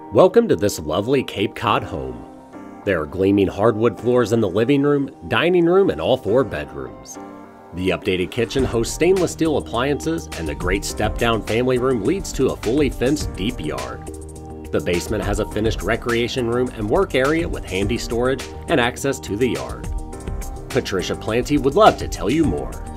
Welcome to this lovely Cape Cod home. There are gleaming hardwood floors in the living room, dining room, and all 4 bedrooms. The updated kitchen hosts stainless steel appliances, and the great step-down family room leads to a fully fenced deep yard. The basement has a finished recreation room and work area with handy storage and access to the yard. Patricia Plante would love to tell you more.